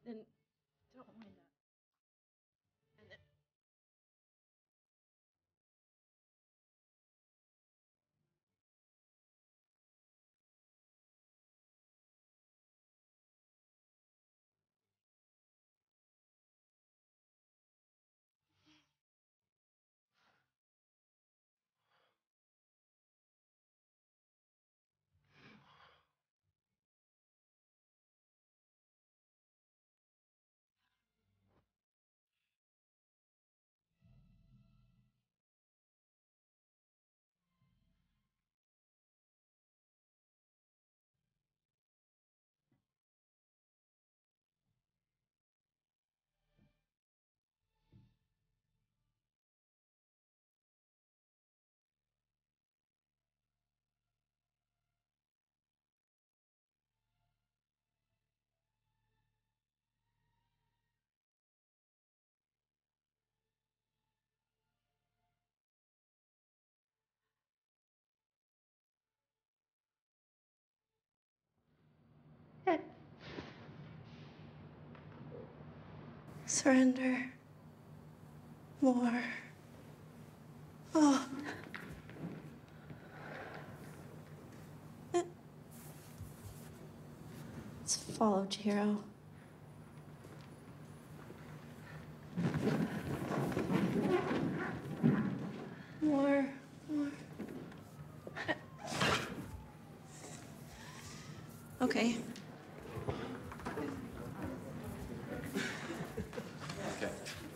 Then don't wind up. And then surrender. More. Oh. Let's follow Jiro. More. Okay. Okay.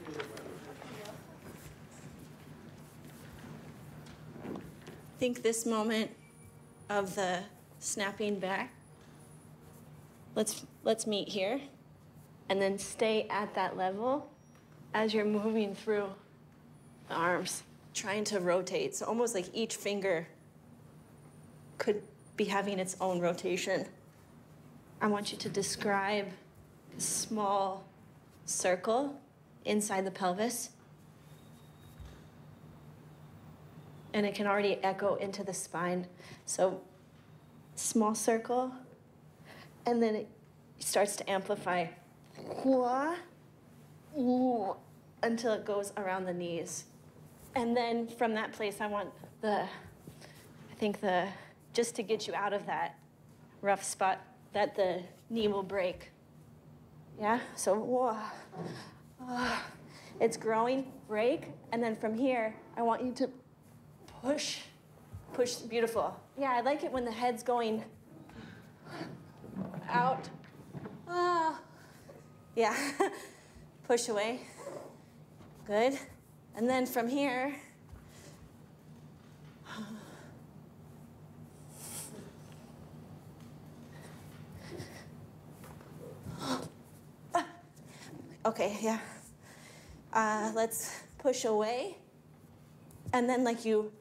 I think this moment of the snapping back, let's meet here and then stay at that level as you're moving through the arms, trying to rotate. So almost like each finger could be having its own rotation. I want you to describe a small circle inside the pelvis. And it can already echo into the spine. So small circle, and then it starts to amplify until it goes around the knees. And then from that place, I want just to get you out of that rough spot that the knee will break. Yeah, so it's growing, break, and then from here, I want you to push, beautiful. Yeah, I like it when the head's going out. Yeah, push away, good. And then from here, okay, yeah. Let's push away, and then like you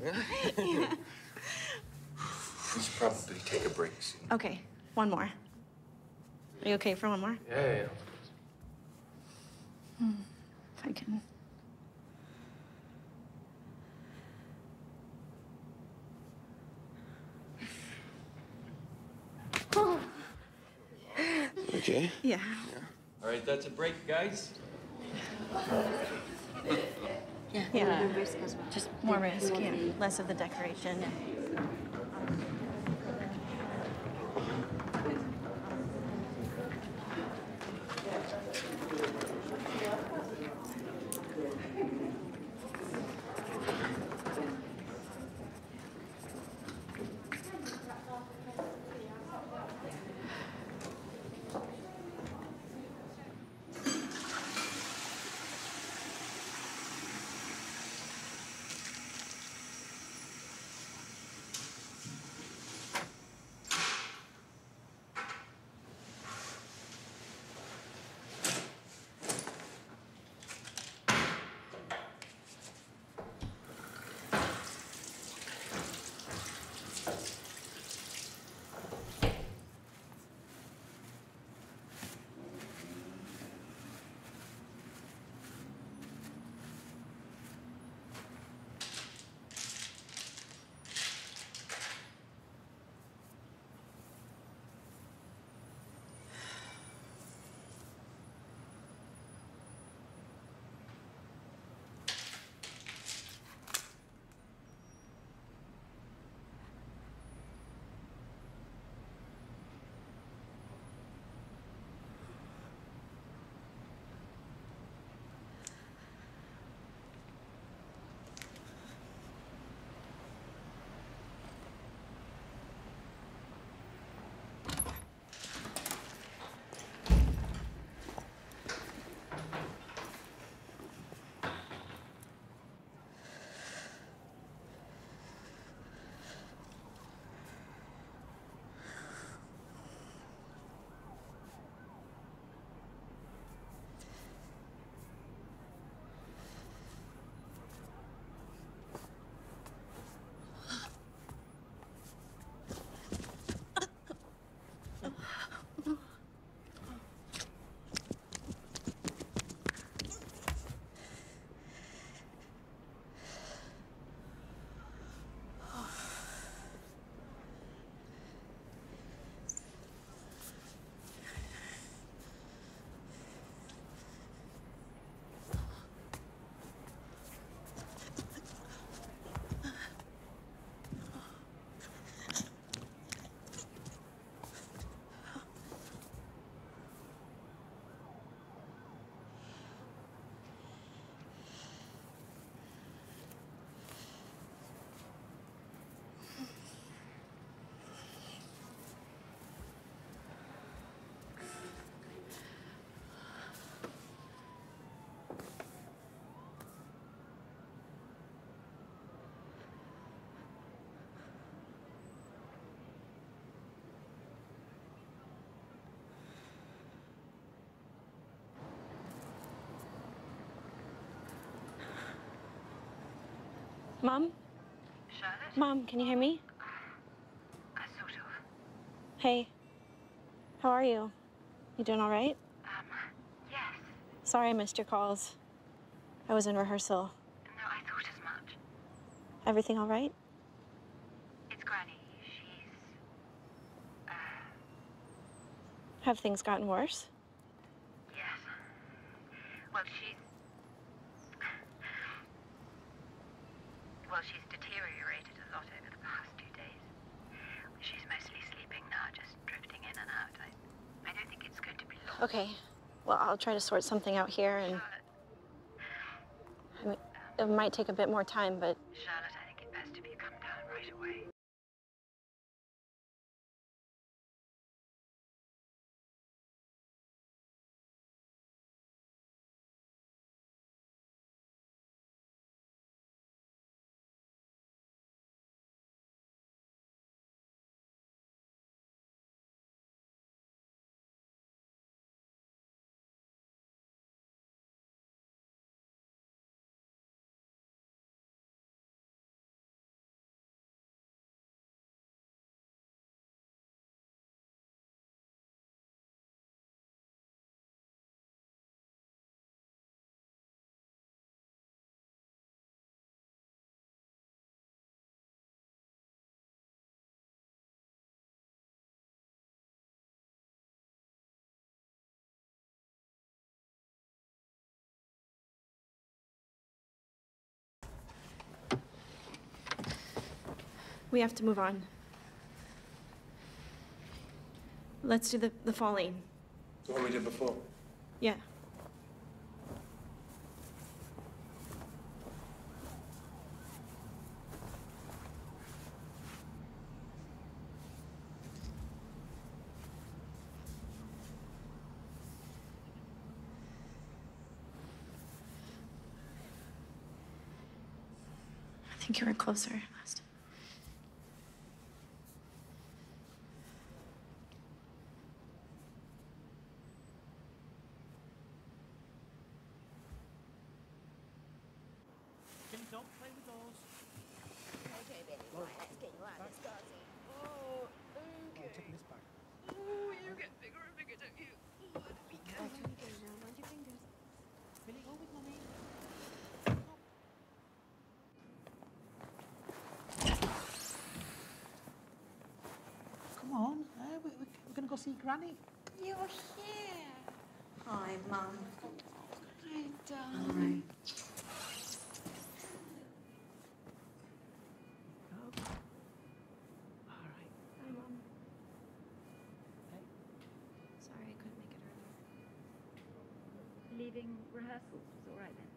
Yeah. We should probably take a break soon. Okay, one more. Are you okay for one more? Yeah. If I can. Okay? Yeah. All right, that's a break, guys. Yeah. The risk as well. Just more risk, yeah. Less of the decoration. Mom? Charlotte? Mom, can you hear me? Sort of. Hey. How are you? You doing all right? Yes. Sorry I missed your calls. I was in rehearsal. No, I thought as much. Everything all right? It's Granny. She's... Have things gotten worse? Yes. Well, she's... Well, she's deteriorated a lot over the past 2 days. She's mostly sleeping now, just drifting in and out. I don't think it's going to be long. Okay. Well, I'll try to sort something out here, and Charlotte, I mean, it might take a bit more time, but Charlotte, I think it best if you come down right away. We have to move on. Let's do the falling. What we did before. Yeah. I think you were closer last time. Don't play with those. Okay, baby, right, let's get you out of this garden. Oh, okay. Oh, taking this back. Oh, you get bigger and bigger, don't you? Oh, be careful. Mind your fingers. Billy, go with mummy. Come on, we're going to go see Granny. You're here. Hi, Mum. Hi, darling. All right. Hi, Mom. Sorry I couldn't make it earlier. Leaving rehearsals was all right then?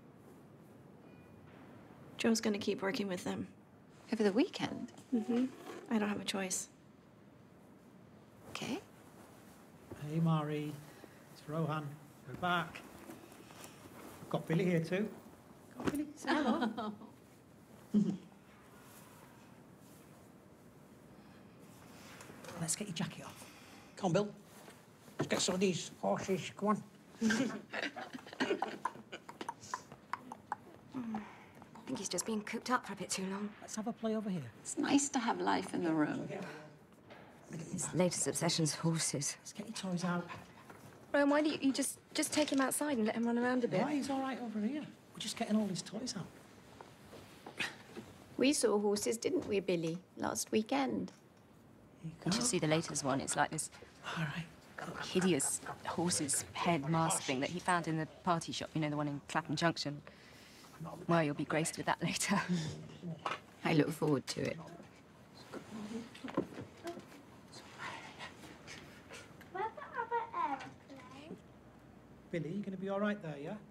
Joe's gonna keep working with them. Over the weekend? Mm-hmm. I don't have a choice. Okay. Hey, Mari. It's Rohan. We're back. Got Billy here too. Got Billy. Say hello. Let's get your jacket off. Come on, Bill. Let's get some of these horses. Come on. I think he's just been cooped up for a bit too long. Let's have a play over here. It's nice to have life in the room. His latest obsession's horses. Let's get your toys out. Rowan, why don't you just take him outside and let him run around a bit? Why? He's all right over here. We're just getting all his toys out. We saw horses, didn't we, Billy, last weekend? Here Did you you see the latest one? It's like this All right. hideous horse's head mask thing that he found in the party shop, you know, the one in Clapham Junction. Well, you'll be graced with that later. I look forward to it. Where's the other airplane? Billy, you going to be all right there, yeah?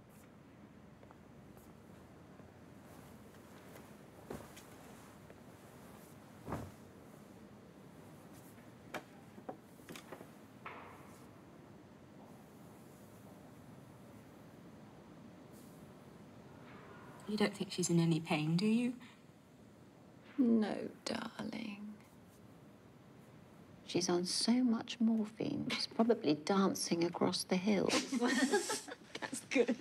You don't think she's in any pain, do you? No, darling. She's on so much morphine, she's probably dancing across the hills. That's good.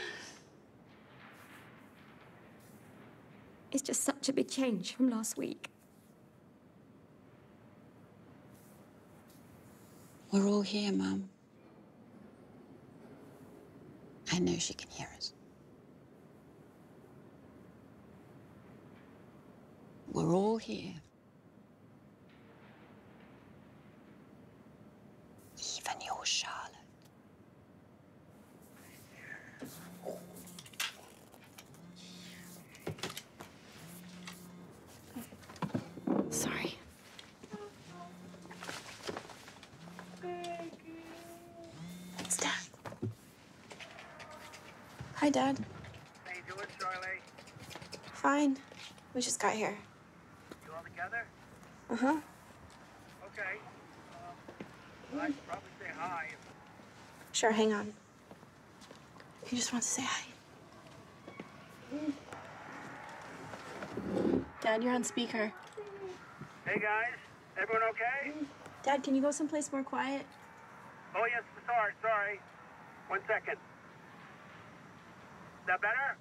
It's just such a big change from last week. We're all here, Mum. I know she can hear us. We're all here. Even your Charlotte. Sorry. It's Dad. Hi, Dad. How you doing, Charlie? Fine. We just got here. You all together? Uh-huh. Okay. I should probably say hi. Sure, hang on. He just wants to say hi. Dad, you're on speaker. Hey, guys. Everyone okay? Dad, can you go someplace more quiet? Oh, yes. Sorry. 1 second. Is that better?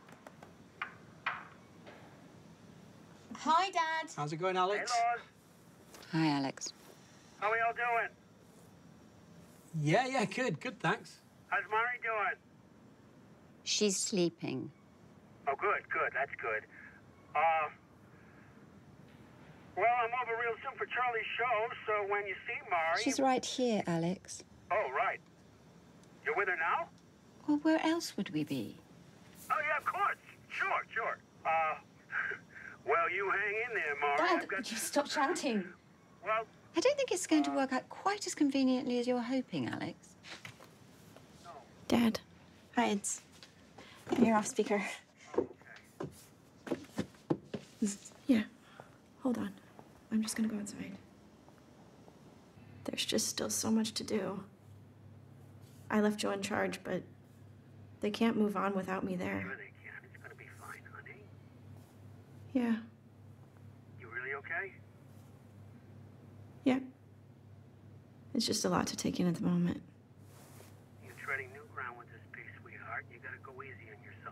Hi, Dad. How's it going, Hey, Alex? Laws. Hi, Alex. How are y'all doing? Yeah, good, thanks. How's Mari doing? She's sleeping. Oh, good. That's good. Well, I'm over real soon for Charlie's show, so when you see Mari... She's right here, Alex. Oh, right. You're with her now? Well, where else would we be? Oh, yeah, of course. Sure. Well, Well, you hang in there, Mara. Dad, I've got... would you stop shouting? Well, I don't think it's going to work out quite as conveniently as you're hoping, Alex. Dad. Hi, it's... You're off speaker. Yeah. Hold on. I'm just gonna go outside. There's just still so much to do. I left Joe in charge, but they can't move on without me there. sure they can. It's gonna be fine, honey. Yeah. You really okay? Yeah. It's just a lot to take in at the moment. You're treading new ground with this piece, sweetheart. You gotta go easy on yourself.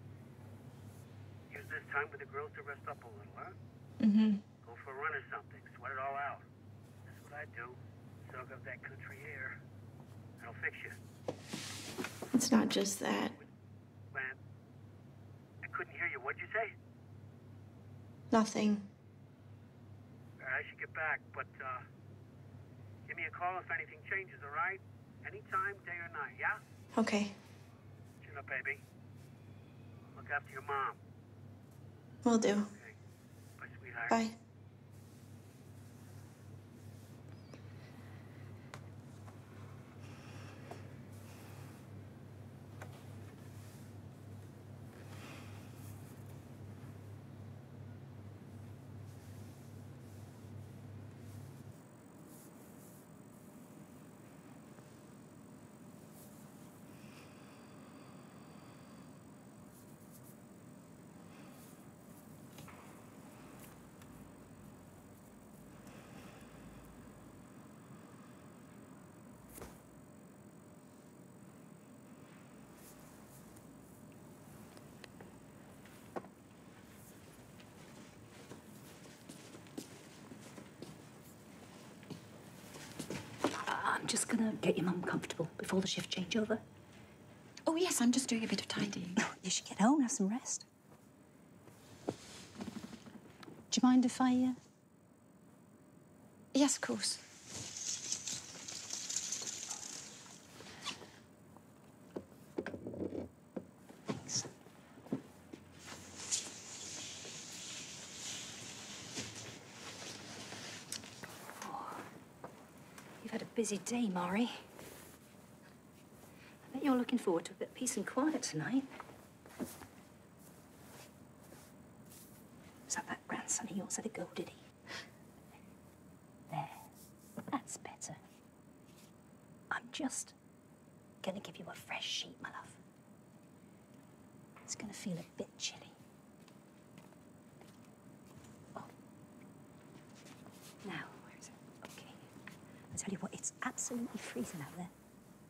Use this time with the girls to rest up a little, huh? Mm-hmm. Go for a run or something. Sweat it all out. That's what I do. Soak up that country air. It'll fix you. It's not just that. Man, I couldn't hear you. What'd you say? Nothing. I should get back, but, give me a call if anything changes, all right? Anytime, day or night, yeah? Okay. Chin up, baby. Look after your mom. Will do. Okay. Bye, sweetheart. Bye. I'm just gonna get your mum comfortable before the shift changeover. Oh, yes, I'm just doing a bit of tidying. You should get home, have some rest. Do you mind if I, Yes, of course. Thanks. You've had a busy day, Mari. I bet you're looking forward to a bit of peace and quiet tonight. Was that grandson of yours had a go, did he? There. That's better. I'm just gonna give you a fresh sheet, my love. It's gonna feel a bit chilly. Oh. Now, where is it? Okay. I tell you what, it's absolutely freezing out there.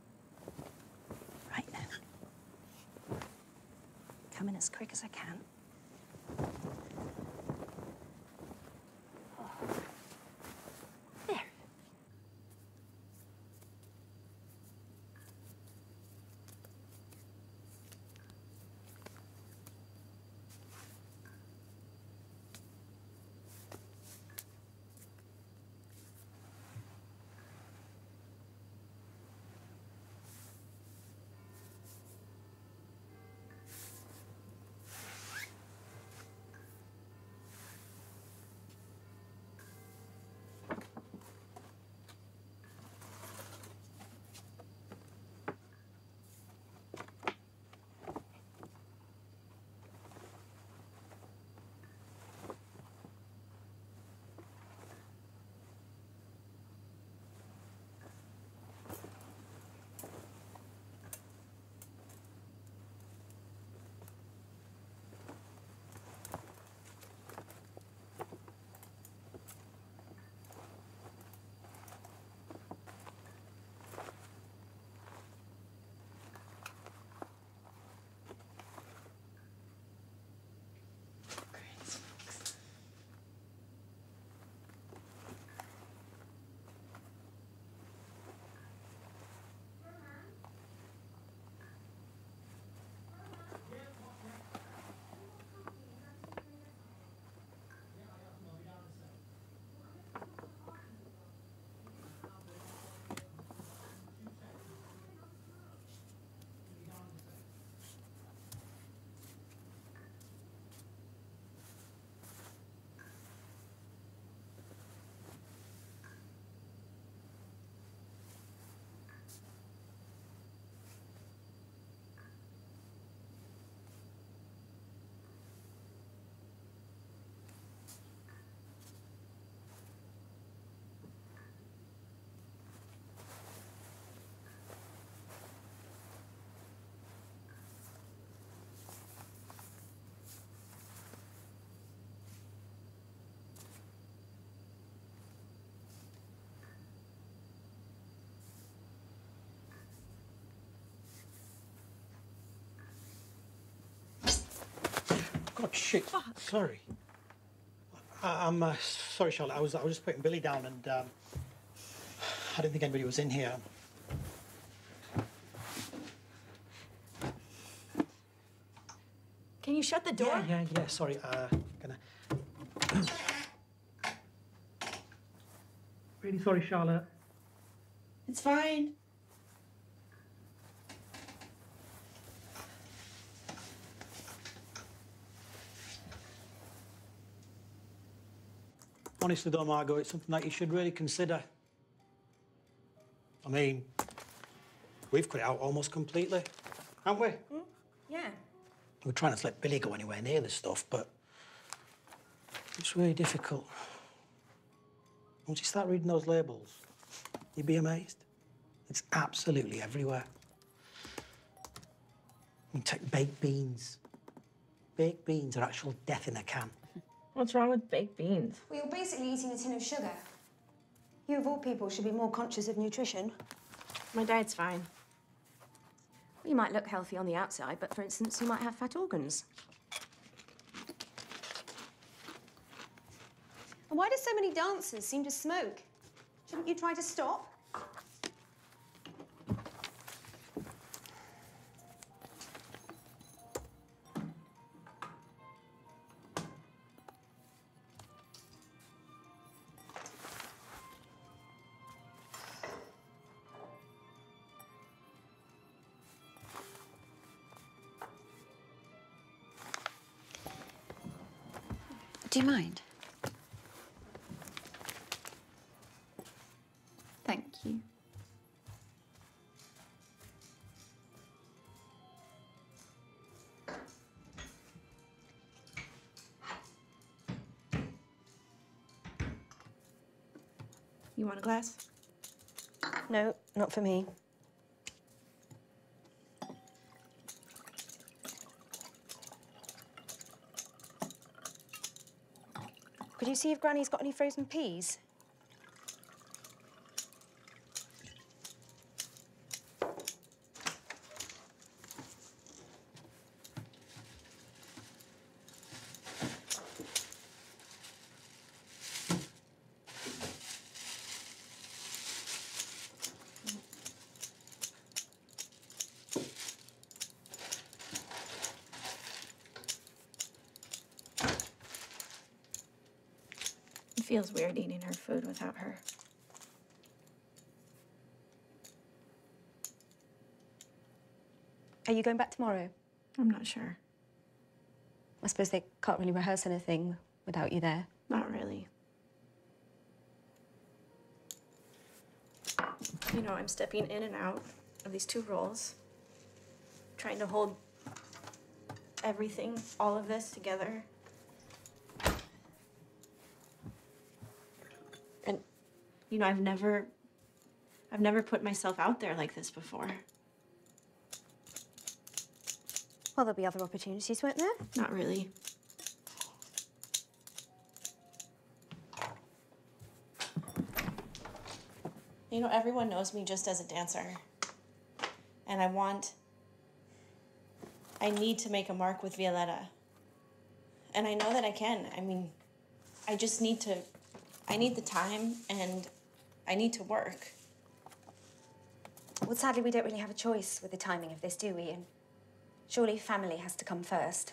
Right now. Coming as quick as I can. There. God, shit. Sorry. I'm sorry, Charlotte. I was just putting Billy down, and I didn't think anybody was in here. Can you shut the door? Yeah. Sorry. Gonna. Really sorry, Charlotte. It's fine. Honestly, though, Margot, it's something that you should really consider. I mean, we've cut it out almost completely, haven't we? Yeah. We're trying not to let Billy go anywhere near this stuff, but it's really difficult. Once you start reading those labels, you'd be amazed. It's absolutely everywhere. You take baked beans. Baked beans are actual death in a can. What's wrong with baked beans? Well, you're basically eating a tin of sugar. You, of all people, should be more conscious of nutrition. My diet's fine. You might look healthy on the outside, but for instance, you might have fat organs. And why do so many dancers seem to smoke? Shouldn't you try to stop? Do you mind? Thank you. You want a glass? No, not for me. Could you see if Granny's got any frozen peas? It feels weird eating her food without her. Are you going back tomorrow? I'm not sure. I suppose they can't really rehearse anything without you there. Not really. You know, I'm stepping in and out of these two roles, trying to hold everything, all of this together. And, you know, I've never put myself out there like this before. Well, there'll be other opportunities, won't there? Not really. You know, everyone knows me just as a dancer. And I need to make a mark with Violetta. And I know that I can. I mean, I need the time and I need to work. Well, sadly, we don't really have a choice with the timing of this, do we? And surely family has to come first.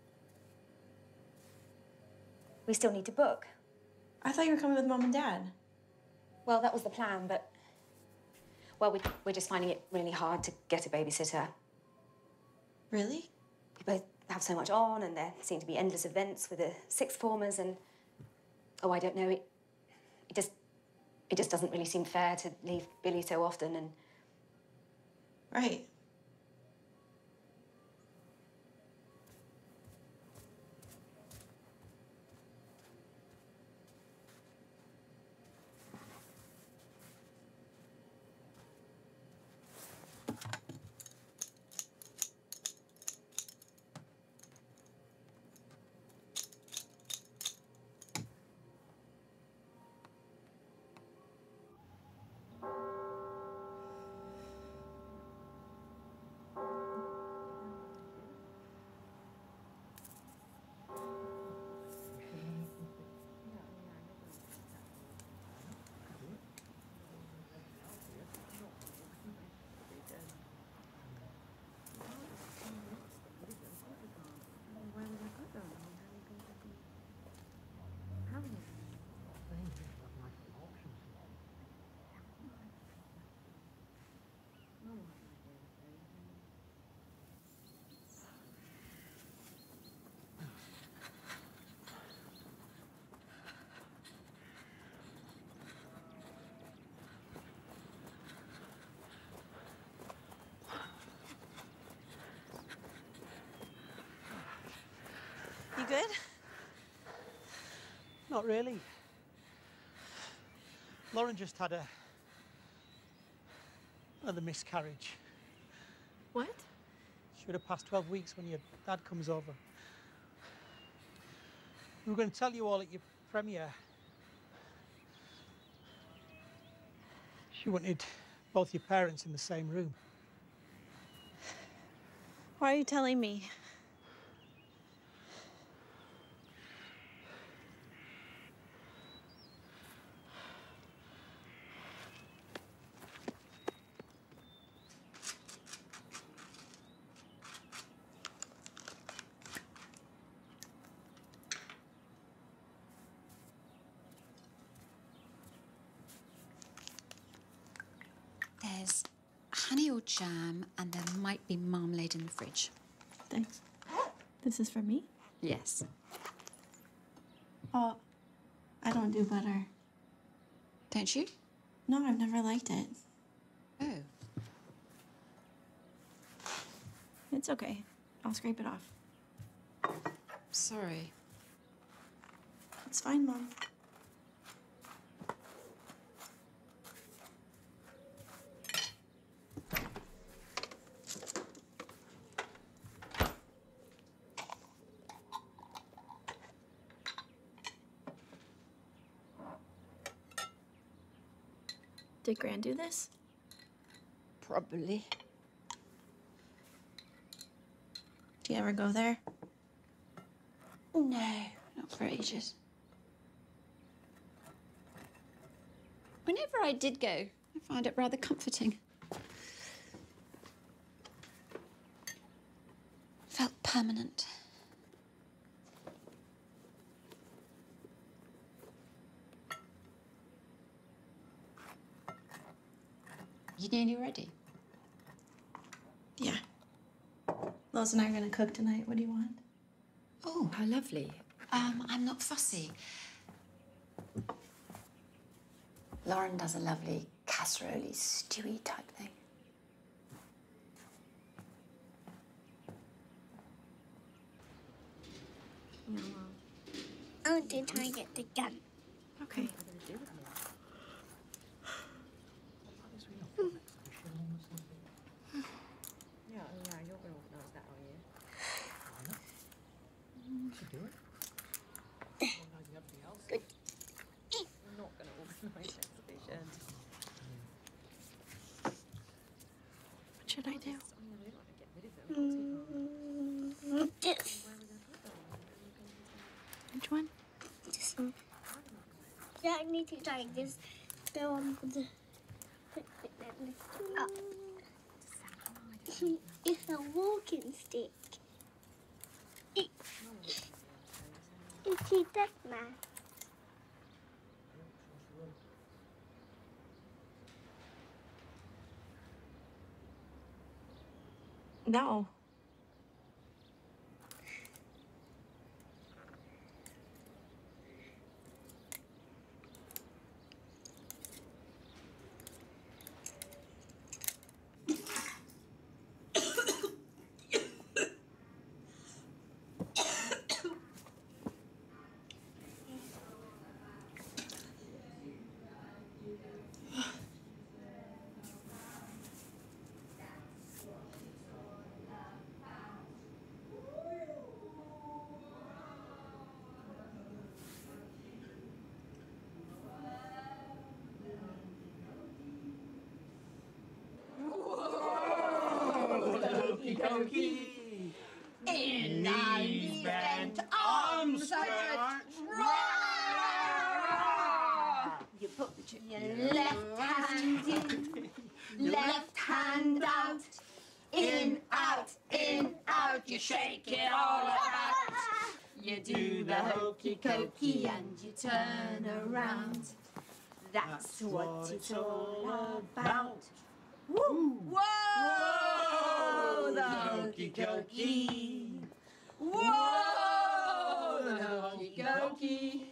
We still need to book. I thought you were coming with Mom and Dad. Well, that was the plan, but... Well, we're just finding it really hard to get a babysitter. Really? We both have so much on, and there seem to be endless events with the sixth formers, and... Oh, I don't know, it just doesn't really seem fair to leave Billy so often, and... Right. good? Not really. Lauren just had another miscarriage. What? She would have passed 12 weeks when your dad comes over. We were going to tell you all at your premiere. She wanted both your parents in the same room. Why are you telling me? There's honey or jam, and there might be marmalade in the fridge. Thanks. This is for me? Yes. Oh, I don't do butter. Don't you? No, I've never liked it. Oh. It's okay. I'll scrape it off. Sorry. It's fine, Mom. Did Gran do this? Probably. Do you ever go there? No, not for ages. Whenever I did go, I found it rather comforting. Felt permanent. You nearly ready? Yeah. Loz and I are gonna cook tonight. What do you want? Oh, how lovely. I'm not fussy. Lauren does a lovely casserole-y, stewy type thing. No, Mom. I want to try and get the gun. Okay. What should I do? This. Which one? This one. Yeah, I need to try this. Go on with the. Up. It's a walking stick. Is he dead, man? No. In knees bent, arms stretched, You put your left hand in, left hand out, in, out, you shake it all about. You do the hokey cokey and you turn around. That's what it's all about. Woo! Whoa! The hokey cokey. Whoa! The hokey cokey.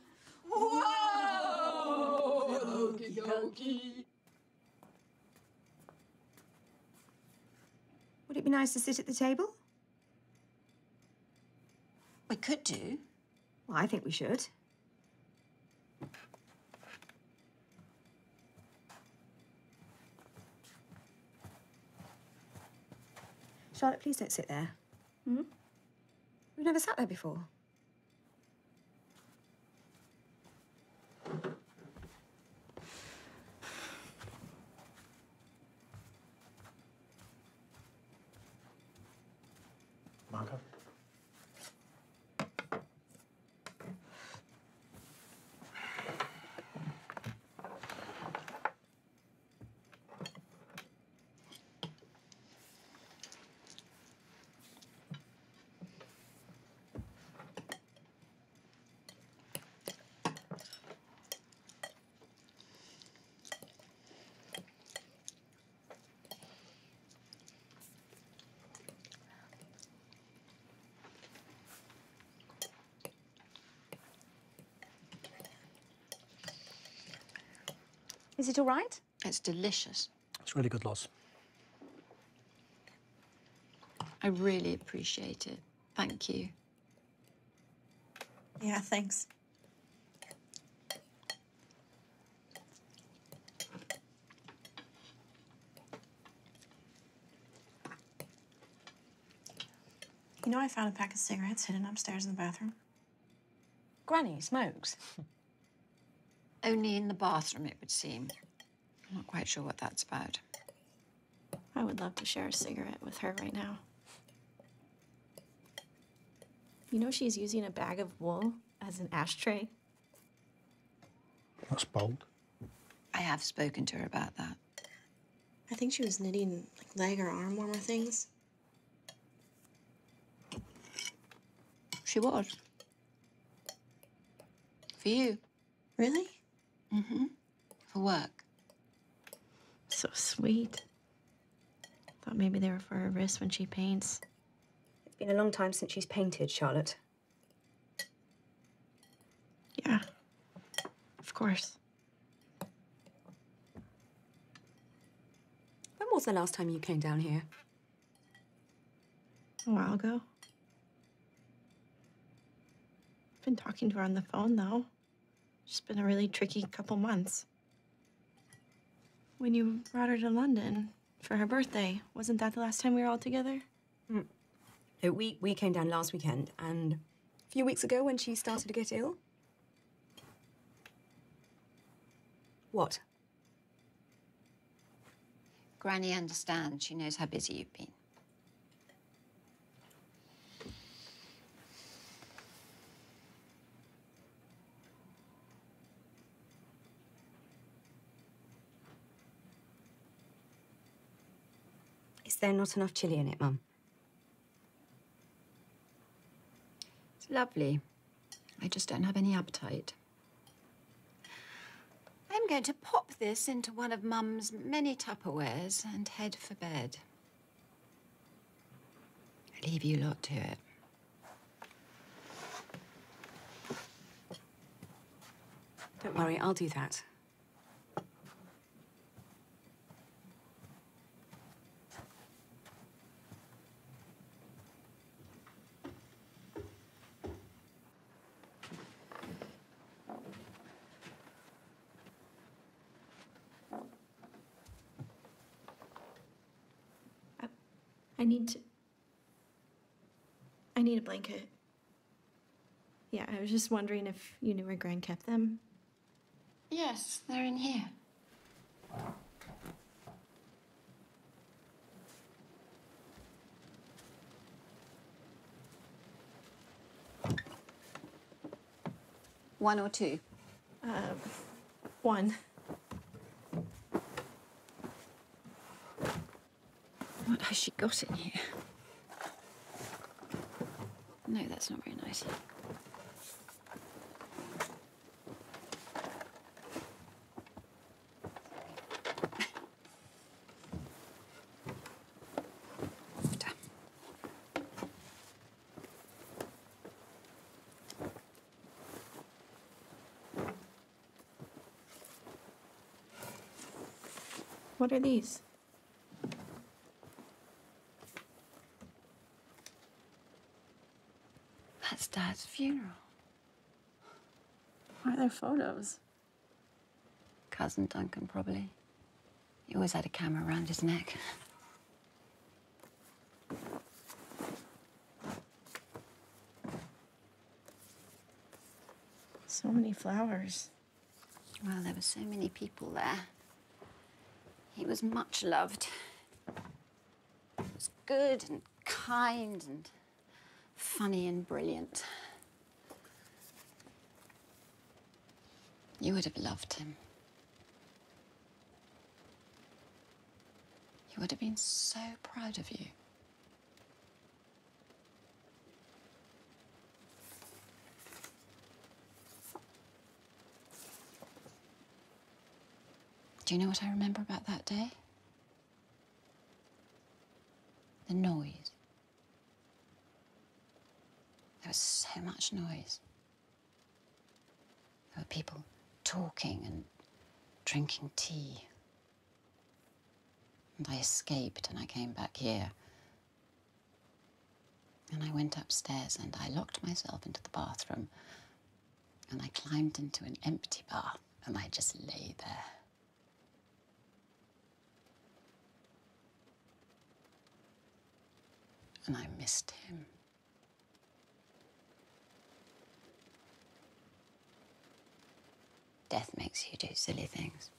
Whoa! The hokey cokey. Would it be nice to sit at the table? We could do. Well, I think we should. Charlotte, please don't sit there. Hmm? We've never sat there before. Margot? Is it all right? It's delicious. It's really good, Loz. I really appreciate it. Thank you. Yeah, thanks. You know, I found a pack of cigarettes hidden upstairs in the bathroom. Granny smokes. Only in the bathroom, it would seem. I'm not quite sure what that's about. I would love to share a cigarette with her right now. You know she's using a bag of wool as an ashtray? That's bold. I have spoken to her about that. I think she was knitting like leg or arm warmer things. She was. For you. Really? Mm-hmm. For work. So sweet. Thought maybe they were for her wrist when she paints. It's been a long time since she's painted, Charlotte. Yeah. Of course. When was the last time you came down here? A while ago. I've been talking to her on the phone, though. It's been a really tricky couple months. When you brought her to London for her birthday, wasn't that the last time we were all together? No, we came down last weekend, and a few weeks ago when she started to get ill. What? Granny understands. She knows how busy you've been. Is there not enough chilli in it, Mum? It's lovely. I just don't have any appetite. I'm going to pop this into one of Mum's many Tupperwares and head for bed. I leave you lot to it. Don't worry, I'll do that. I need a blanket. Yeah, I was just wondering if you knew where Gran kept them. Yes, they're in here. One or two? One. What has she got in here? No, that's not very nice. What are these? That's Dad's funeral. Why are there photos? Cousin Duncan, probably. He always had a camera around his neck. So many flowers. Well, there were so many people there. He was much loved. He was good and kind and funny and brilliant. You would have loved him. He would have been so proud of you. Do you know what I remember about that day? The noise. There was so much noise. There were people talking and drinking tea. And I escaped and I came back here. And I went upstairs and I locked myself into the bathroom. And I climbed into an empty bath and I just lay there. And I missed him. Death makes you do silly things.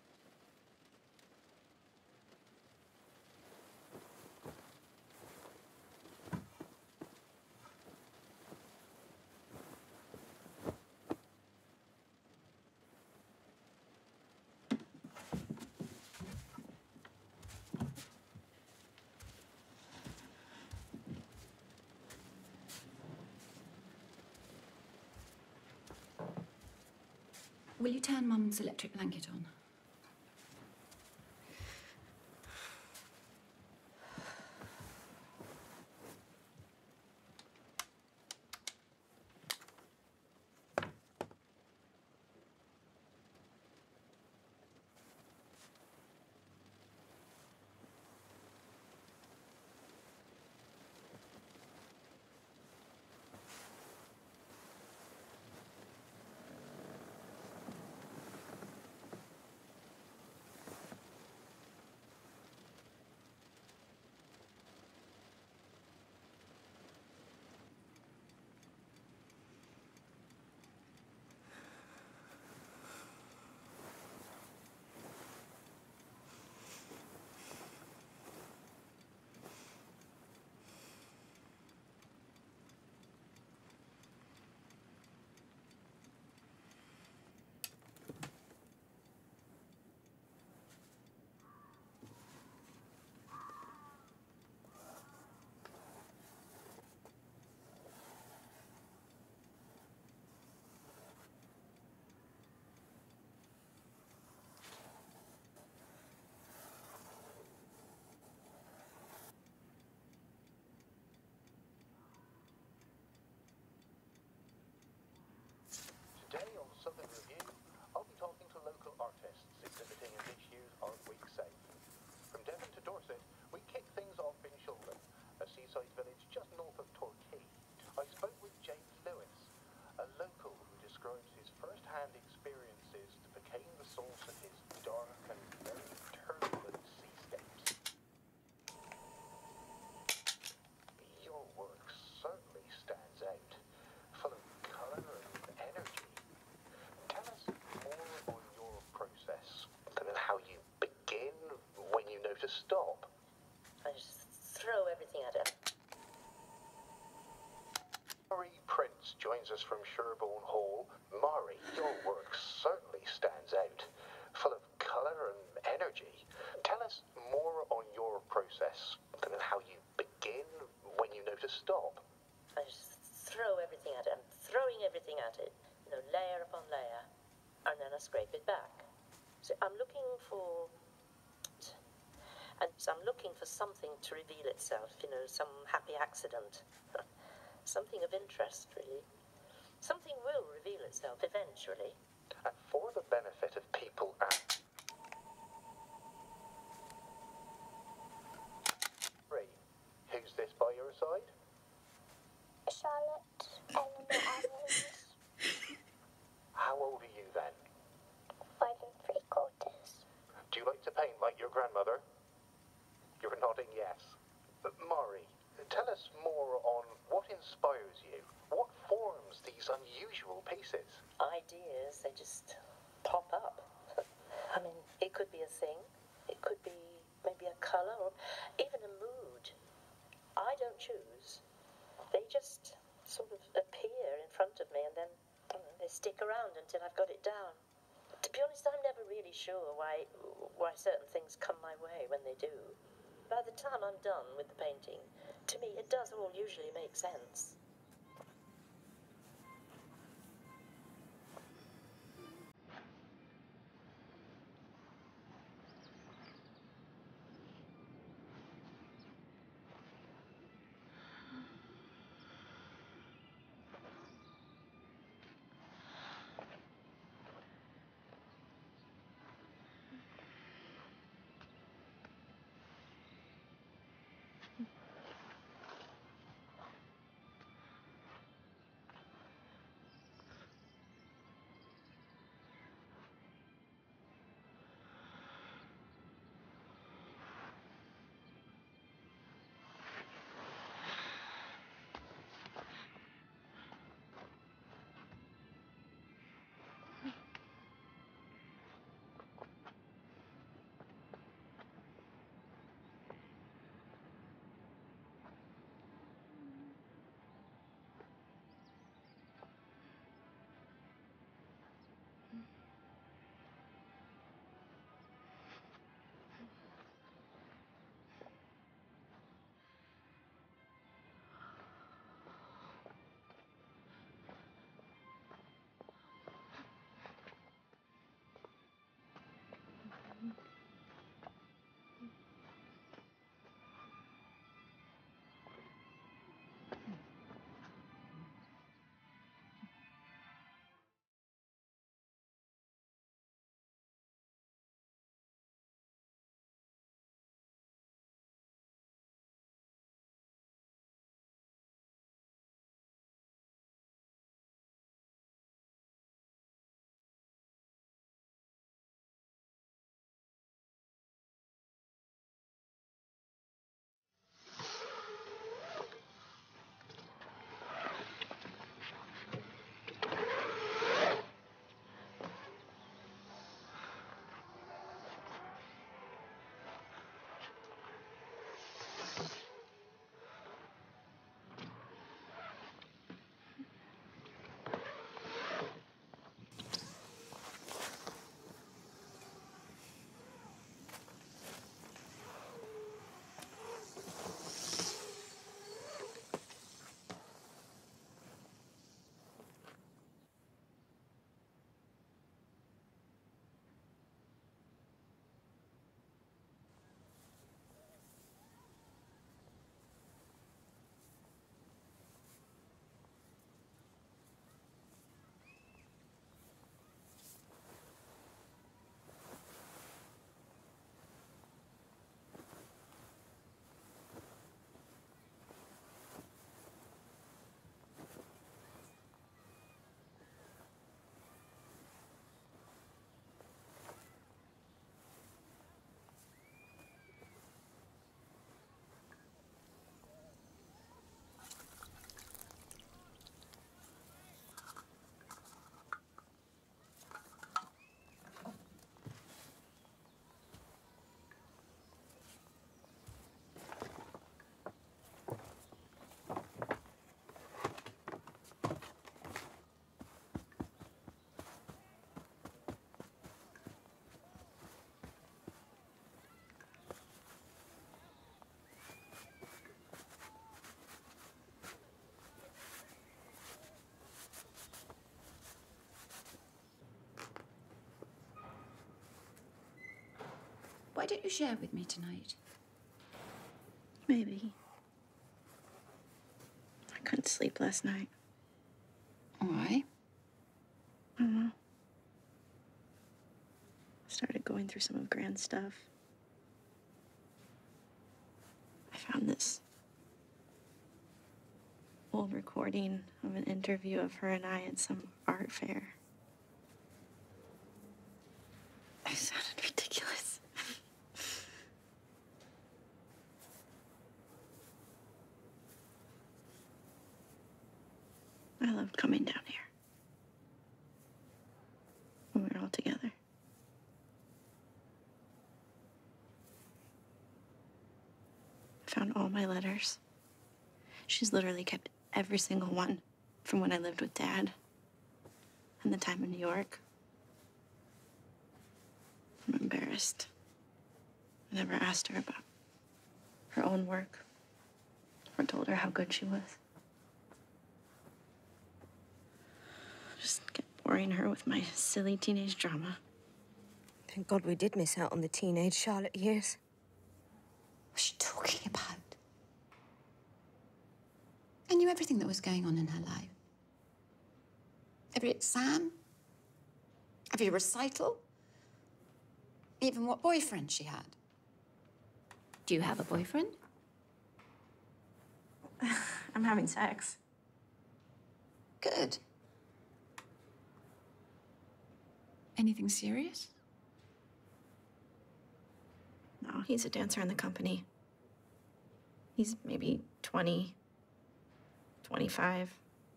Will you turn Mum's electric blanket on? Today on Southern Review, I'll be talking to local artists exhibiting in this year's Art Week South. From Devon to Dorset, we kick things off in Shoulder, a seaside village just north of Torquay. I spoke with James Lewis, a local who describes his first-hand experiences that became the source of his dark and very turbulent seascapes. Your work certainly stands out, full of colour and energy. Tell us more on your process and how you begin when you know to stop. I just throw everything at it. Murray Prince joins us from Sherborne Hall. Murray, your work certainly stands out, full of colour and energy. Tell us more on your process and how you begin when you know to stop. I just throw everything at it. I'm throwing everything at it, layer upon layer, and then I scrape it back. So I'm looking for something to reveal itself, some happy accident. Something of interest, really. Something will reveal itself eventually. And for the benefit of people at... Ray, who's this by your side? Charlotte. they just pop up. I mean, it could be a thing. It could be maybe a colour or even a mood. I don't choose. They just sort of appear in front of me and then they stick around until I've got it down. To be honest, I'm never really sure why certain things come my way when they do. By the time I'm done with the painting, to me it does all usually make sense. Why don't you share with me tonight? Maybe. I couldn't sleep last night. Why? I don't know. I started going through some of Gran's stuff. I found this old recording of an interview of her and I at some art fair. It sounded ridiculous. I love coming down here. all together. I found all my letters. She's literally kept every single one from when I lived with Dad and the time in New York. I'm embarrassed. I never asked her about her own work or told her how good she was. Just kept boring her with my silly teenage drama. Thank God we did miss out on the teenage Charlotte years. What's she talking about? I knew everything that was going on in her life. Every exam, every recital, even what boyfriend she had. Do you have a boyfriend? I'm having sex. Good. Anything serious? No, he's a dancer in the company. He's maybe 20, 25.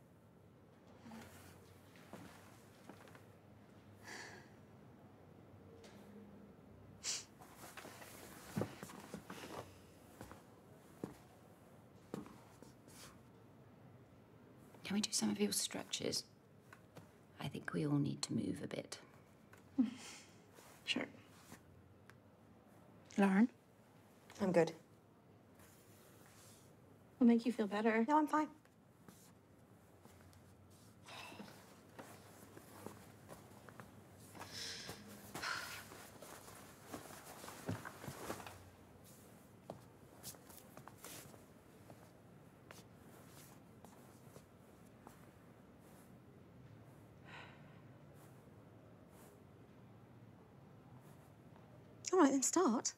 Can we do some of your stretches? I think we all need to move a bit. Sure. Lauren? I'm good. Will make you feel better. No, I'm fine. All right, then start.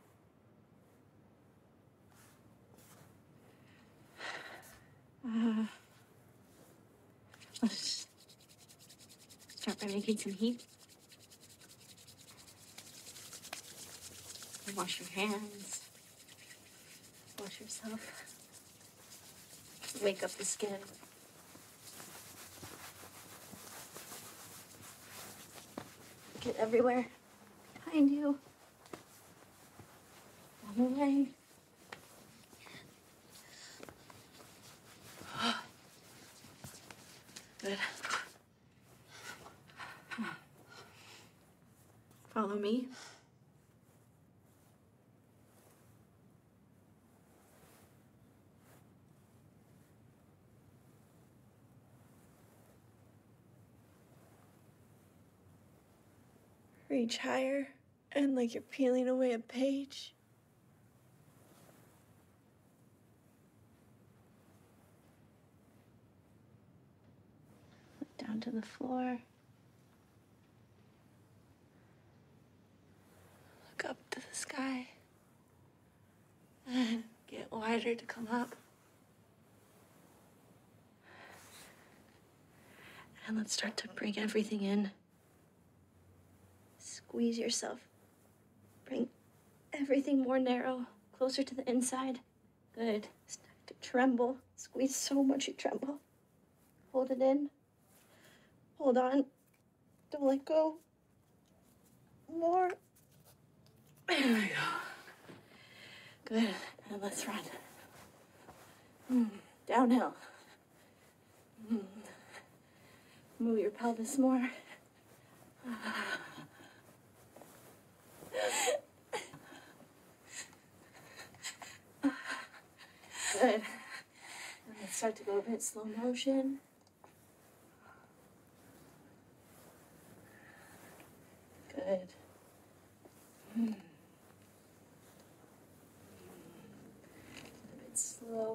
Let's start by making some heat. Wash your hands. Wash yourself. Wake up the skin. Get everywhere. Behind you. On the way. Good. Follow me. Reach higher and like you're peeling away a page. Look down to the floor. Look up to the sky. And get wider to come up. And let's start to bring everything in. Squeeze yourself. Bring everything more narrow, closer to the inside. Good. Start to tremble. Squeeze so much you tremble. Hold it in. Hold on. Don't let go. More. There we go. Good. And let's run. Downhill. Move your pelvis more. Good. And let's start to go a bit slow motion. Good. A bit slower.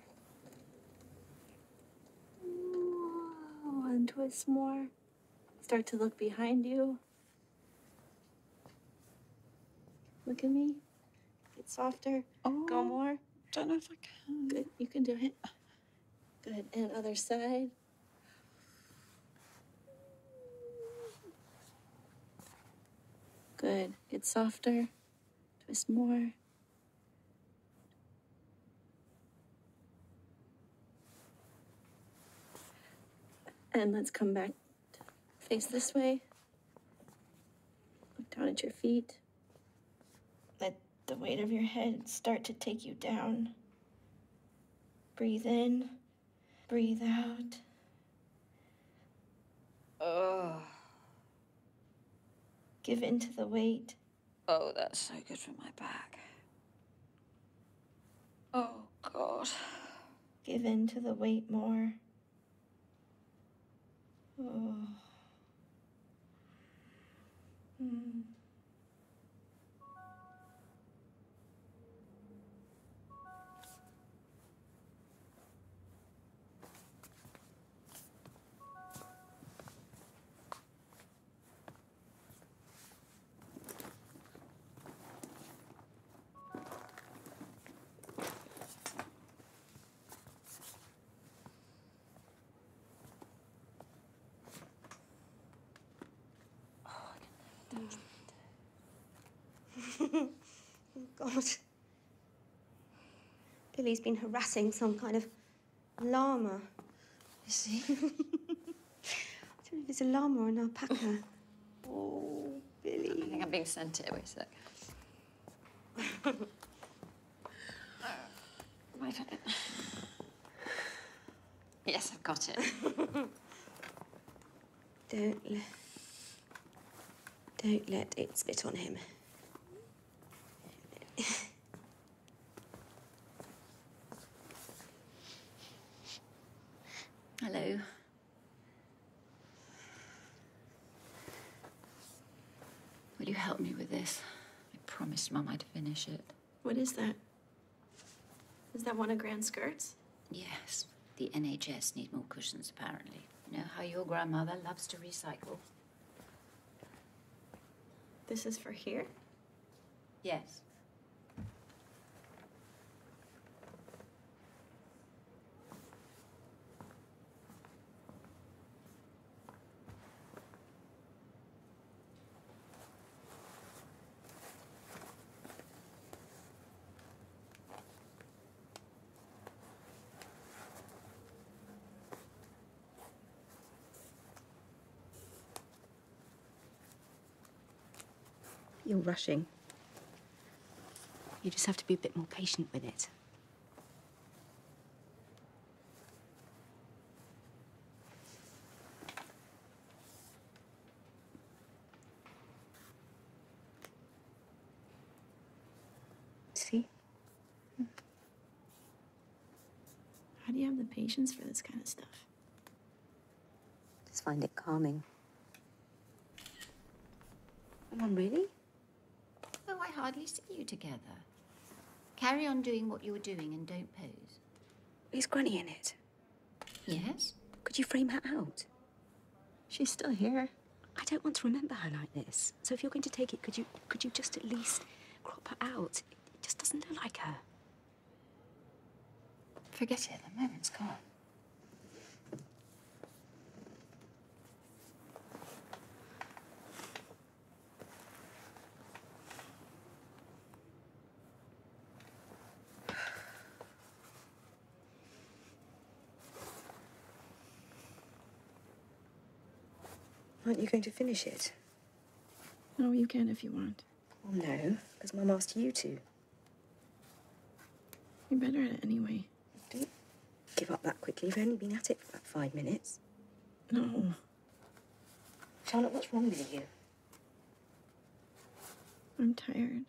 One twist more. Start to look behind you. Look at me. Get softer. Oh, go more. Don't know if I can. Good. You can do it. Good. And other side. Good. Get softer. Twist more. And let's come back to face this way. at your feet. Let the weight of your head start to take you down. Breathe in, breathe out. Oh. Give in to the weight. Oh, that's so good for my back. Oh, God. Give in to the weight more. Oh. Mm. Oh, God. Billy's been harassing some kind of llama. You see? I don't know if it's a llama or an alpaca. Oh, Billy. I think I'm being sent here. Wait a sec. Wait a minute. Yes, I've got it. Don't let it spit on him. Hello. Will you help me with this? I promised Mum I'd finish it. What is that? Is that one of Gran's skirts? Yes. The NHS need more cushions, apparently. You know how your grandmother loves to recycle? This is for here? Yes. You're rushing. You just have to be a bit more patient with it. See? How do you have the patience for this kind of stuff? Just find it calming. Come on, really? Oh, I hardly see you together. Carry on doing what you were doing and don't pose. Is Granny in it? Yes? Could you frame her out? She's still here. I don't want to remember her like this. So if you're going to take it, could you just at least crop her out? It just doesn't look like her. Forget it. The moment's gone. Aren't you going to finish it? No, you can if you want. Oh, no, because Mum asked you to. You're better at it anyway. Don't give up that quickly. You've only been at it for about 5 minutes. No. Charlotte, what's wrong with you? I'm tired.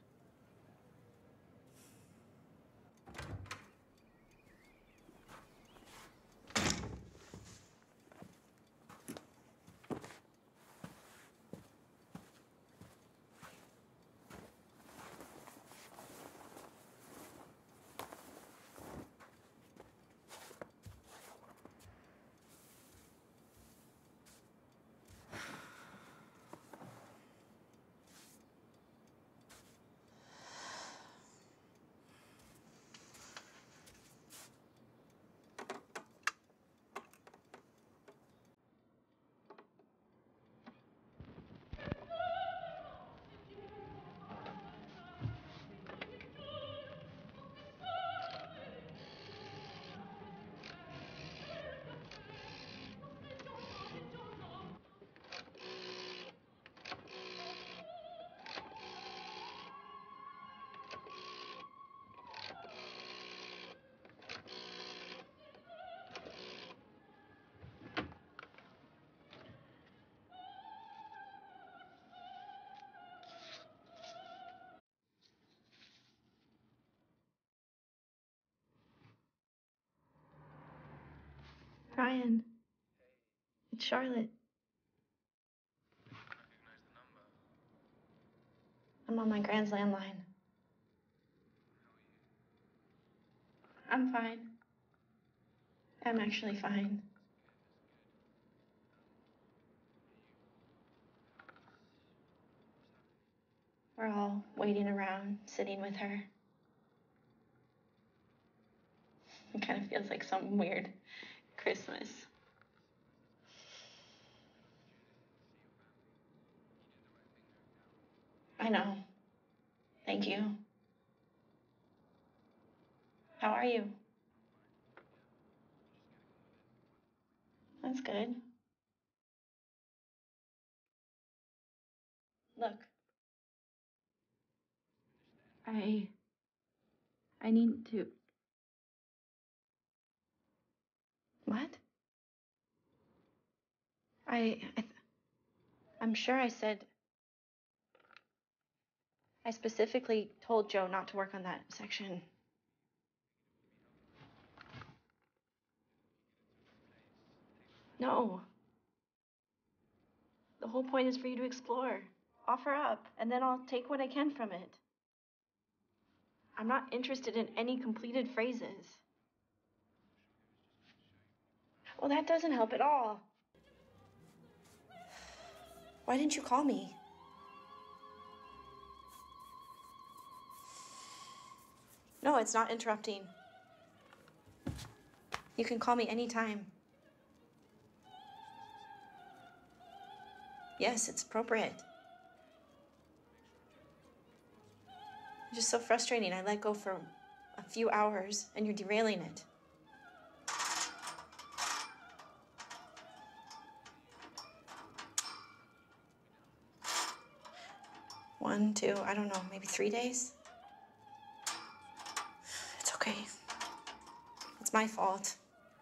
Brian, it's Charlotte. I'm on my grand's landline. I'm fine. I'm actually fine. We're all waiting around, sitting with her. It kind of feels like some weird Christmas. I know. Thank you. How are you? That's good. Look. I need to... What? I'm sure I said... I specifically told Joe not to work on that section. No. The whole point is for you to explore. Offer up, and then I'll take what I can from it. I'm not interested in any completed phrases. Well, that doesn't help at all. Why didn't you call me? No, it's not interrupting. You can call me anytime. Yes, it's appropriate. It's just so frustrating. I let go for a few hours, and you're derailing it. One, two, I don't know, maybe 3 days? It's okay. It's my fault.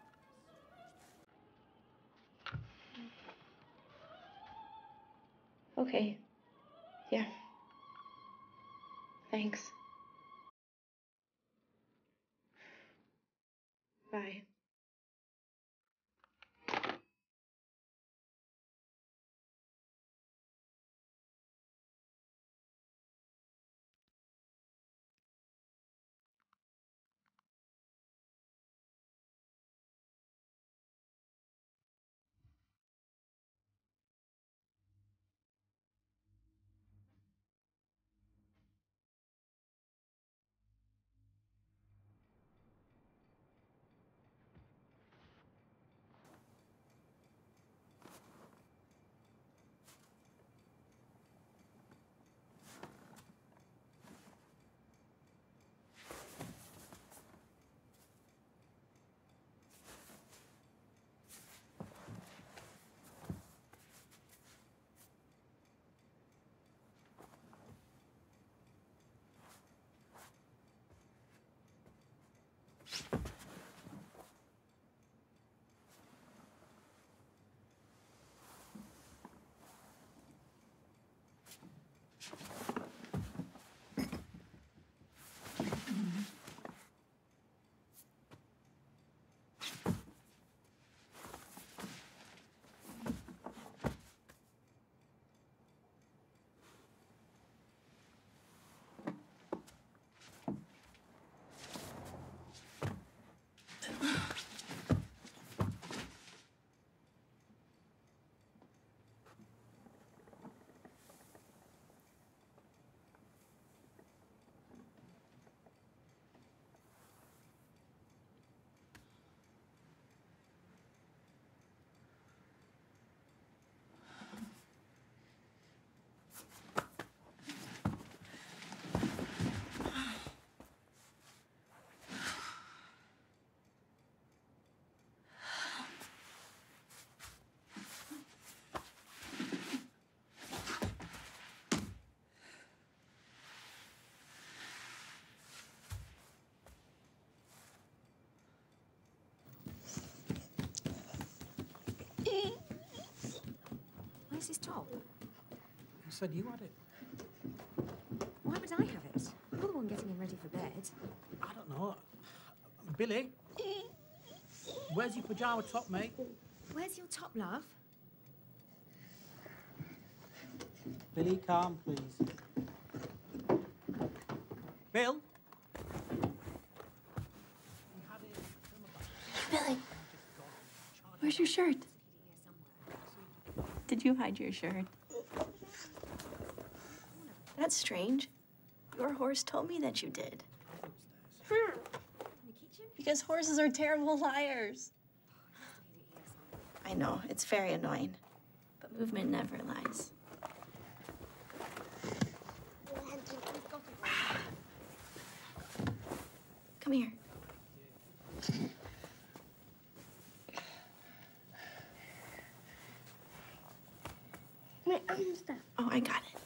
Okay. Yeah. Thanks. Bye. Where's his top? I said you had it. Why would I have it? You're the one getting him ready for bed. I don't know. Billy? Where's your pyjama top, mate? Where's your top, love? Billy, calm, please. Bill? Billy, where's your shirt? Did you hide your shirt? That's strange. Your horse told me that you did. Because horses are terrible liars. I know, it's very annoying. But movement never lies. Come here. My arm's down. Oh, I got it.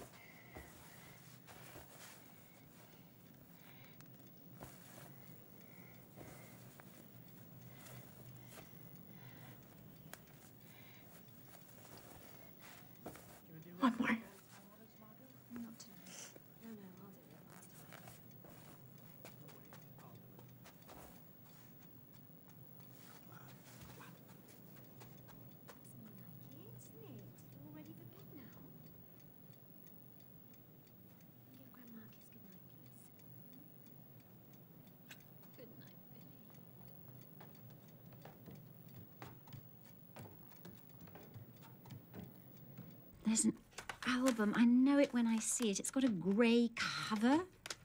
One more. There's an album. I know it when I see it. It's got a grey cover.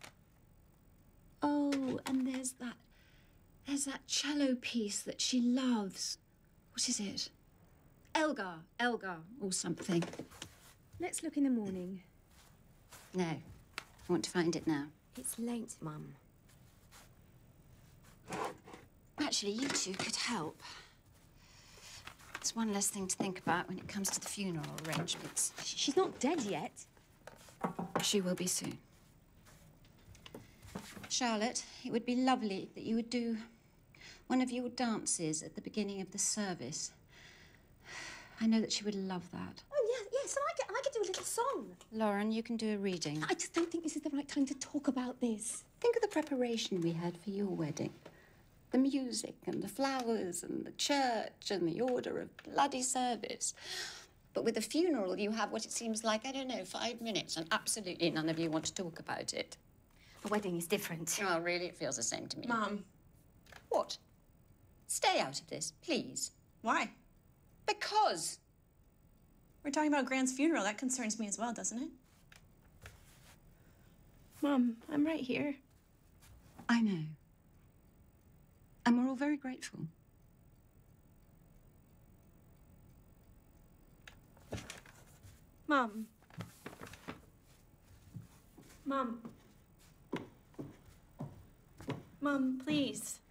Oh, and there's that cello piece that she loves. What is it? Elgar or something. Let's look in the morning. No, I want to find it now. It's late, Mum. Actually, you two could help. It's one less thing to think about when it comes to the funeral arrangements. She's not dead yet. She will be soon. Charlotte, it would be lovely that you would do one of your dances at the beginning of the service. I know that she would love that. Oh, yes, and I could do a little song. Lauren, you can do a reading. I just don't think this is the right time to talk about this. Think of the preparation we had for your wedding. The music and the flowers and the church and the order of bloody service. But with a funeral, you have what it seems like, I don't know, 5 minutes, and absolutely none of you want to talk about it. A wedding is different. Oh, really? It feels the same to me. Mom. What? Stay out of this, please. Why? Because. We're talking about Grant's funeral. That concerns me as well, doesn't it? Mom, I'm right here. I know. And we're all very grateful. Mom. Mom. Mom, please.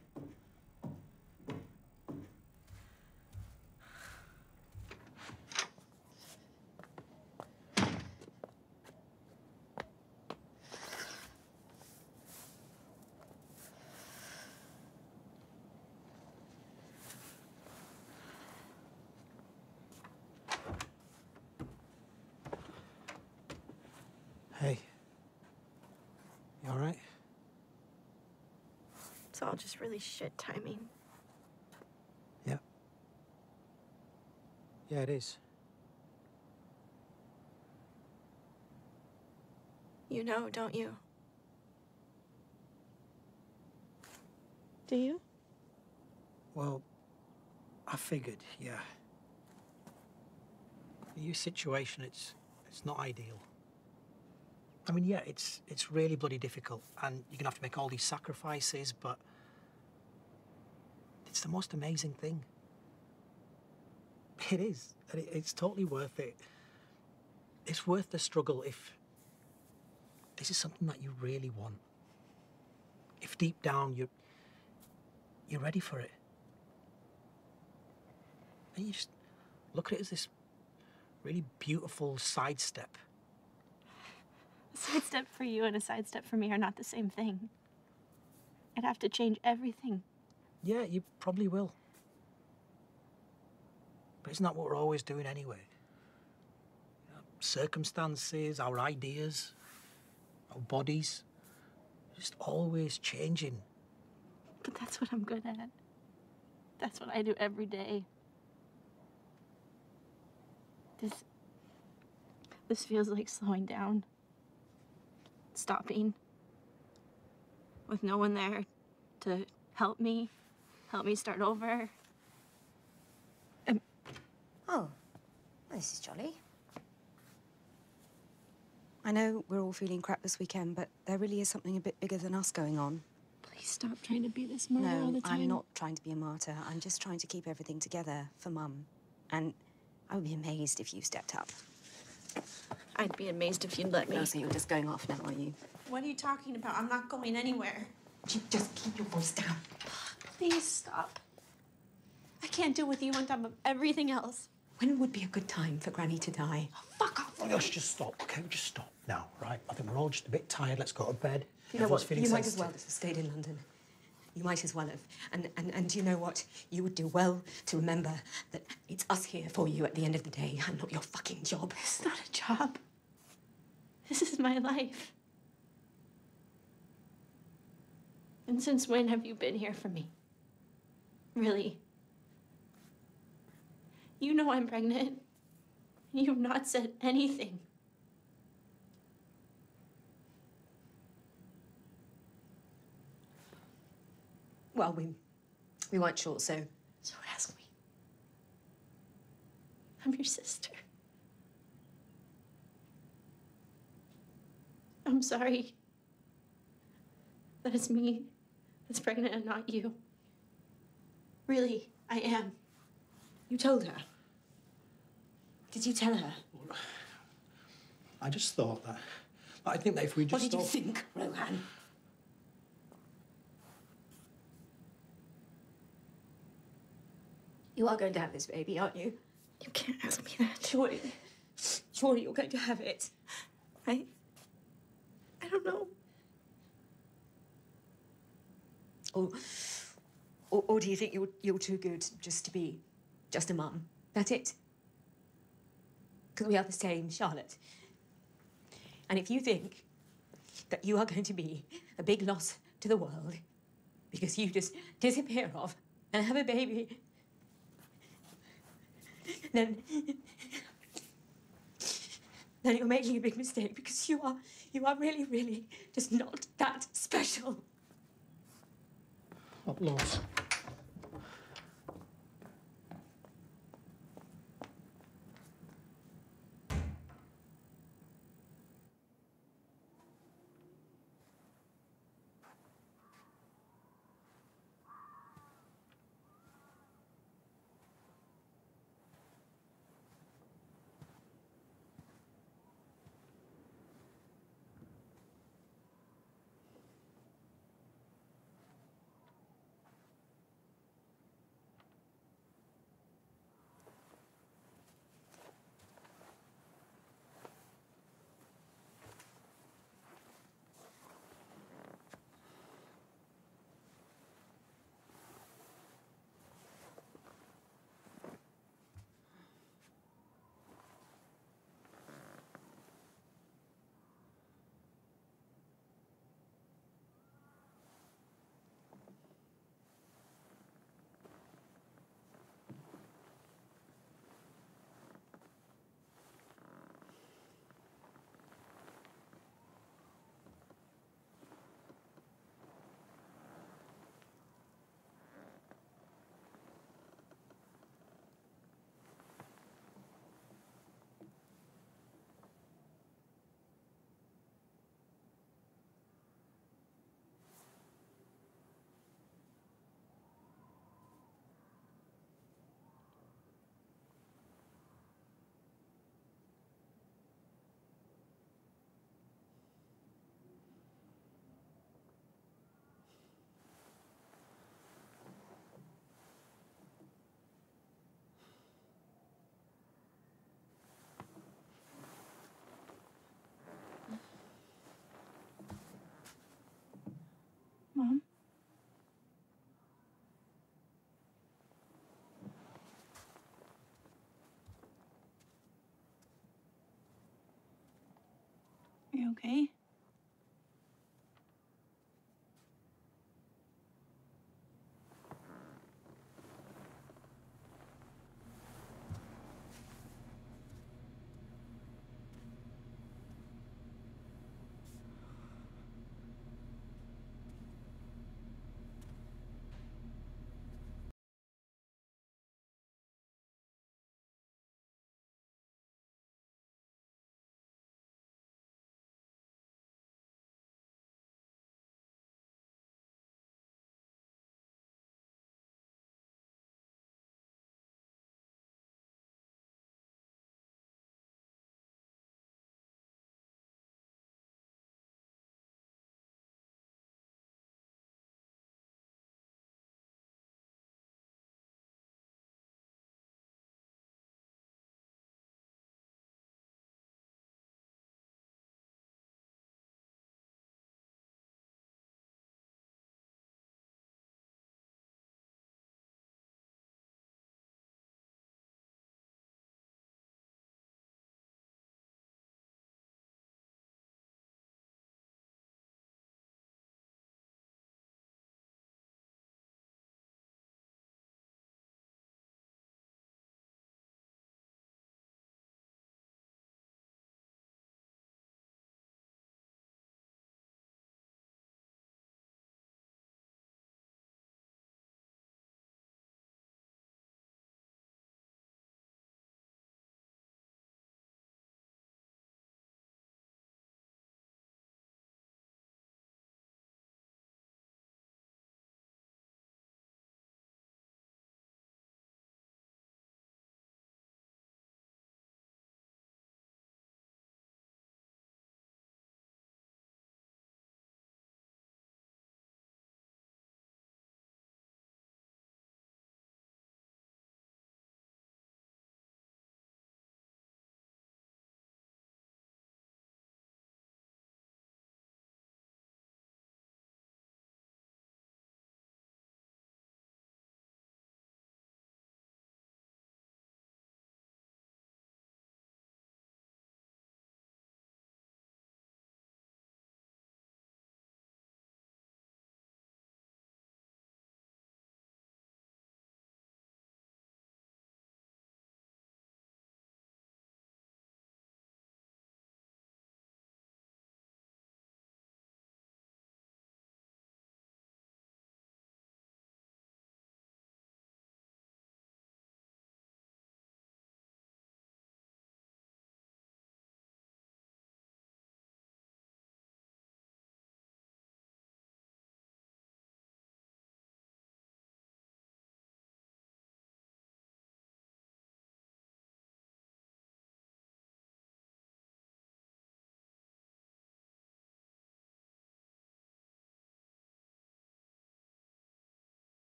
Hey. You all right? It's all just really shit timing. Yeah. Yeah, it is. You know, don't you? Do you? Well, I figured, yeah. Your situation, it's not ideal. I mean, yeah, it's really bloody difficult, and you're gonna have to make all these sacrifices, but it's the most amazing thing. It is, and it's totally worth it. It's worth the struggle if this is something that you really want. If deep down you're ready for it. And you just look at it as this really beautiful sidestep. A sidestep for you and a sidestep for me are not the same thing. I'd have to change everything. Yeah, you probably will. But isn't that what we're always doing anyway? You know, circumstances, our ideas, our bodies, just always changing. But that's what I'm good at. That's what I do every day. This feels like slowing down. Stopping. With no one there to help me start over. Oh, this is jolly. I know we're all feeling crap this weekend, but there really is something a bit bigger than us going on. Please stop trying to be this martyr all No, the time. I'm not trying to be a martyr. I'm just trying to keep everything together for Mum. And I would be amazed if you stepped up. I'd be amazed if you'd let me. Oh, so you're just going off now, are you? What are you talking about? I'm not going anywhere. Just keep your voice down. Please stop. I can't do with you on top of everything else. When would be a good time for Granny to die? Oh, fuck off. Oh, let's just stop, okay? Just stop now, right? I think we're all just a bit tired. Let's go to bed. You know Everyone's what? feeling You might as sensitive. well have stayed in London. You might as well have. And you know what? You would do well to remember that it's us here for you at the end of the day and not your fucking job. It's not a job. This is my life. And since when have you been here for me? Really? You know I'm pregnant. You've not said anything. Well, we weren't sure, so... So ask me. I'm your sister. I'm sorry that it's me that's pregnant and not you. Really, I am. You told her? Did you tell her? I just thought that... I think that if we just What did you all- think, Rohan? You are going to have this baby, aren't you? You can't ask me that. Surely you're going to have it. I don't know. Or do you think you're too good just to be just a mum? That's it? Because we are the same, Charlotte. And if you think that you are going to be a big loss to the world because you just disappear off and have a baby, then you're making a big mistake because you are really, really just not that special. What loss? Mom? Are you okay?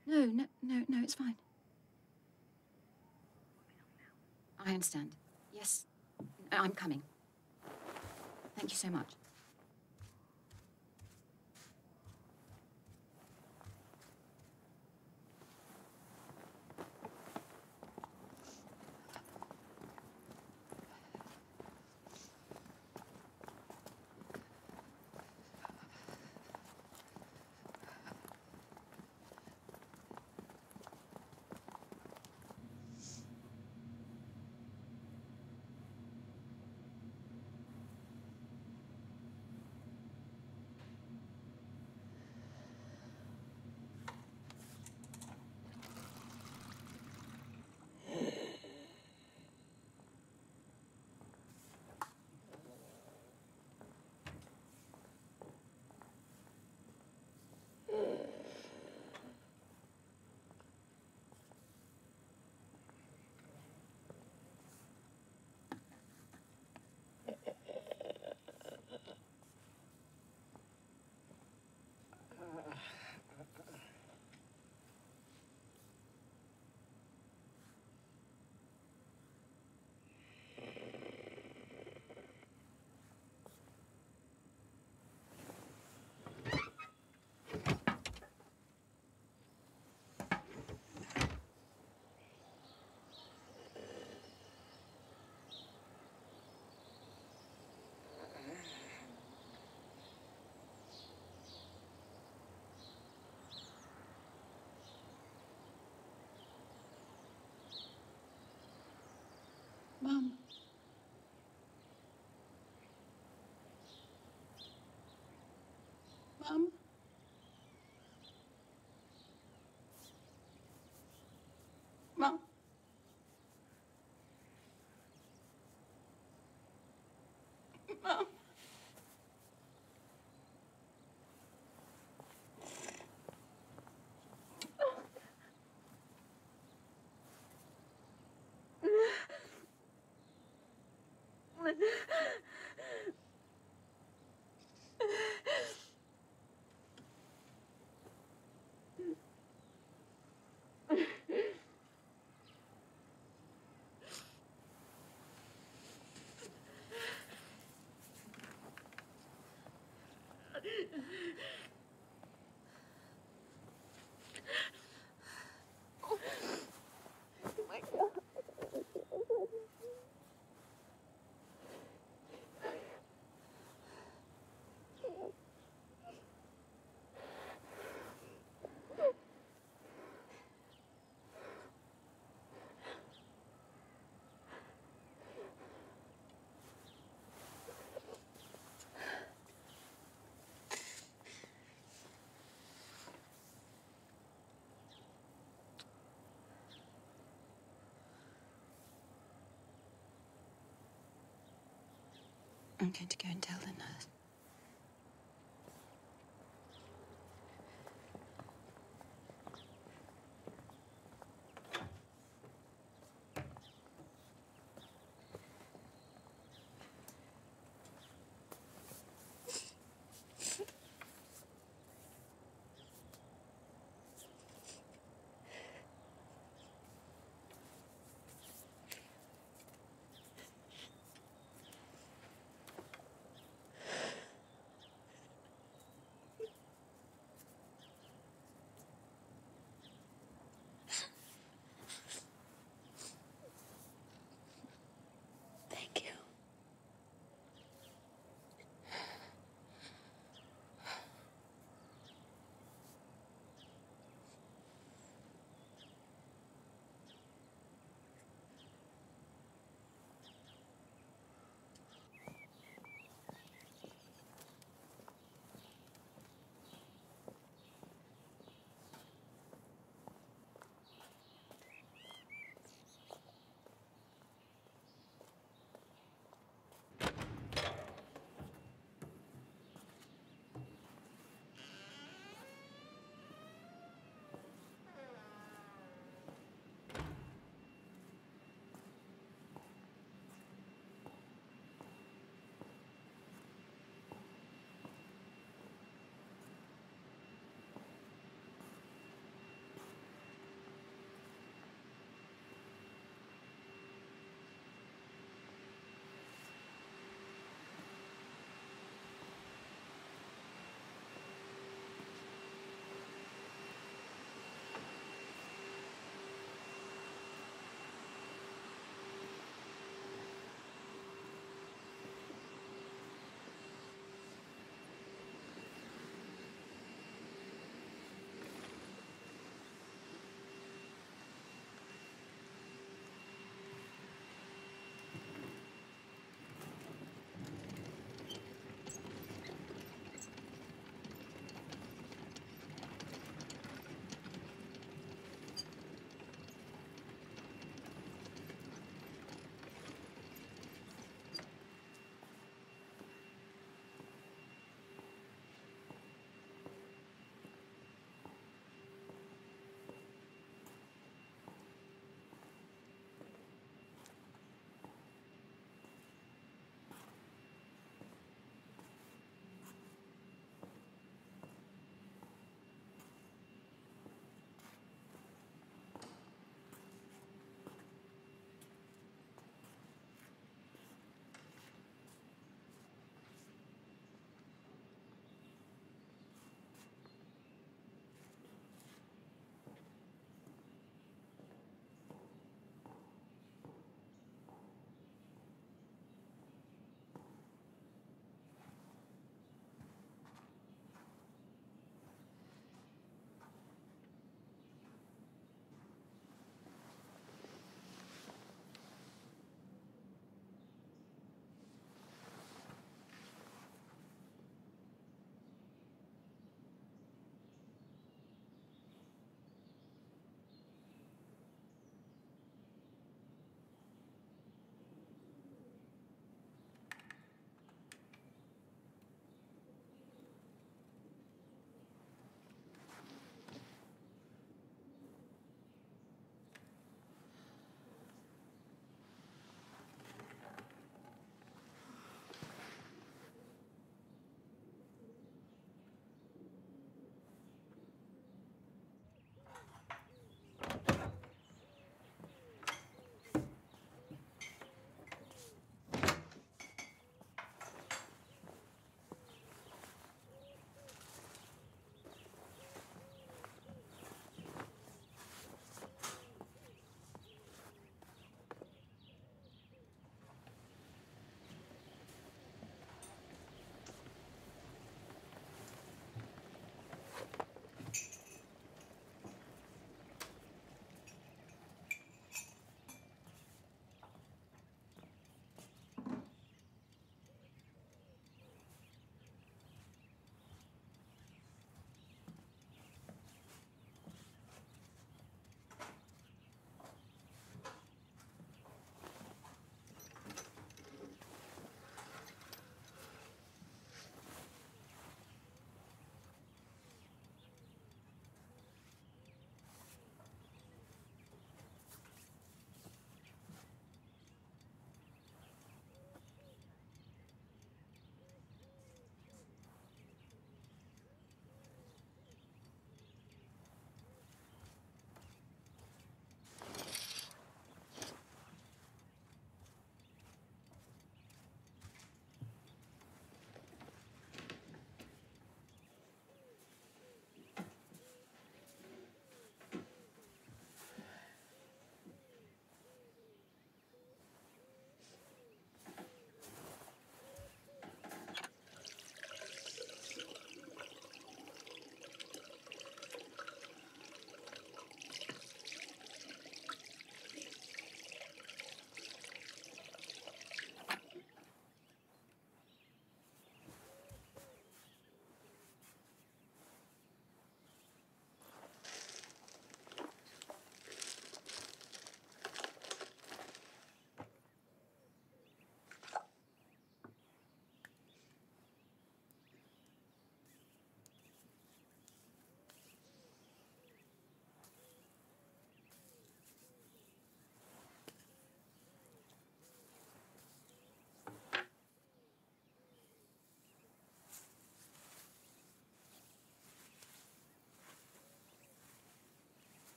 No, it's fine. I understand. Yes, I'm coming. Thank you so much. Mum. Mum. Mum. Mum. Oh my God. I'm going to go and tell the nurse.